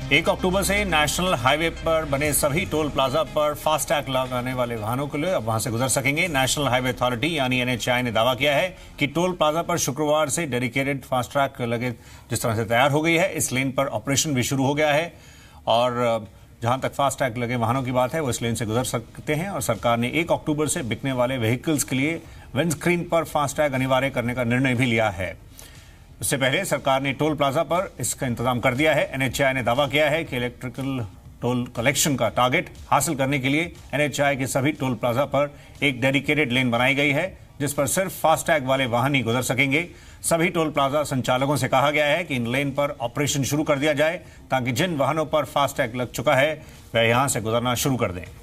1 अक्टूबर से national highway पर बने सभी टोल प्लाजा पर फास्टैग लगाने वाले वाहनों के लिए अब वहां से गुजर सकेंगे। नेशनल हाईवे अथॉरिटी यानी एनएचएआई ने दावा किया है कि टोल प्लाजा पर शुक्रवार से डेडिकेटेड फास्टैग लगे जिस तरह से तैयार हो गई है, इस लेन पर ऑपरेशन भी शुरू हो गया है और जहां तक फास्टैग लगे वाहनों की बात है वो इस लेन से गुजर सकते हैं। और सरकार ने 1 अक्टूबर से बिकने वाले व्हीकल्स के लिए विंडस्क्रीन पर फास्टैग अनिवार्य करने का निर्णय भी लिया है। इससे पहले सरकार ने टोल प्लाजा पर इसका इंतजाम कर दिया है। एनएचएआई ने दावा किया है कि इलेक्ट्रिकल टोल कलेक्शन का टारगेट हासिल करने के लिए एनएचएआई के सभी टोल प्लाजा पर एक डेडिकेटेड लेन बनाई गई है जिस पर सिर्फ फास्टैग वाले वाहन ही गुजर सकेंगे। सभी टोल प्लाजा संचालकों से कहा गया है कि इन लेन पर ऑपरेशन शुरू कर दिया जाए ताकि जिन वाहनों पर फास्टैग लग चुका है वह यहां से गुजरना शुरू कर दें।